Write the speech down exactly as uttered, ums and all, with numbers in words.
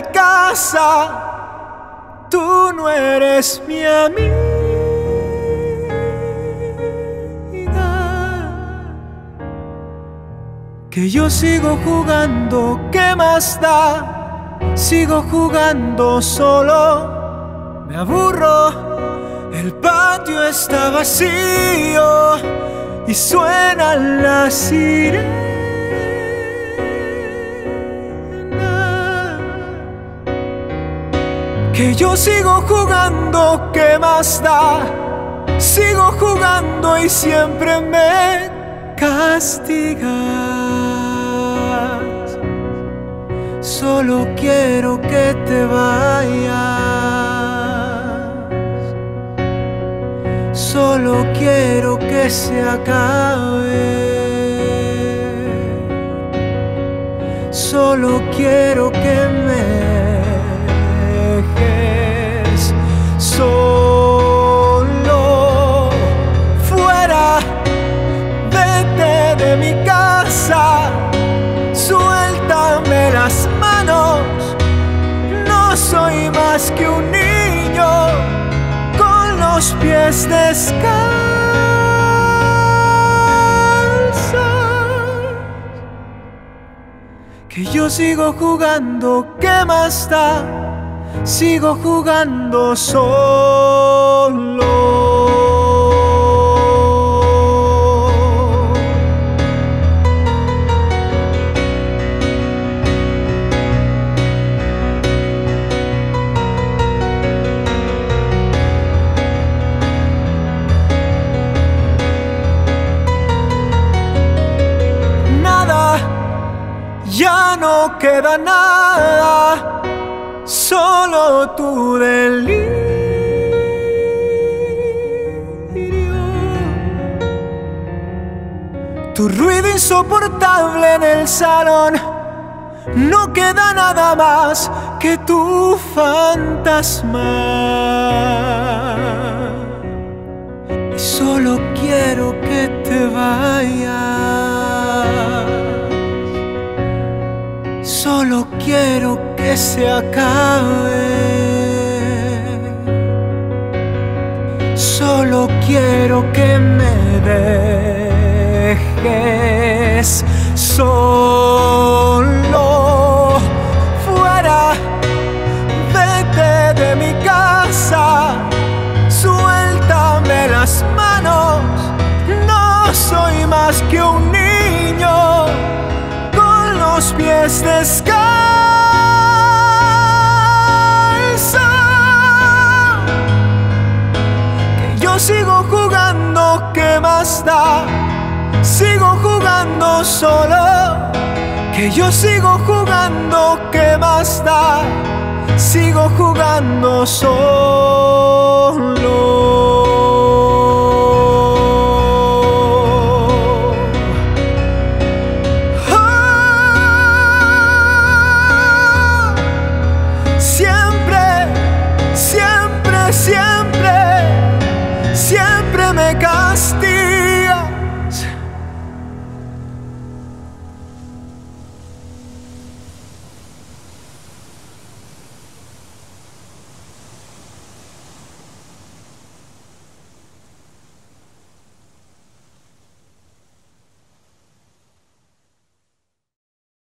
mi casa, tú no eres mi amiga. Que yo sigo jugando, ¿qué más da? Sigo jugando solo, me aburro, el patio está vacío y suenan las sirenas. Que yo sigo jugando, ¿qué más da? Sigo jugando y siempre me castigas. Solo quiero que te vayas, solo quiero que se acabe, solo quiero que me dejes solo fuera. Vete de mi casa, suéltame las manos. No soy más que un niño con los pies descalzos. Que yo sigo jugando, ¿qué más da? Sigo jugando solo. Ya no queda nada, solo tu delirio. Tu ruido insoportable en el salón. No queda nada más que tu fantasma. Y solo quiero que te vayas, solo quiero que se acabe, solo quiero que me dejes solo fuera. Vete de mi casa, suéltame las manos. No soy más que un niño con los pies descalzos. Que yo sigo jugando, ¿qué más da? Sigo jugando solo. Que yo sigo jugando, ¿qué más da? Sigo jugando solo.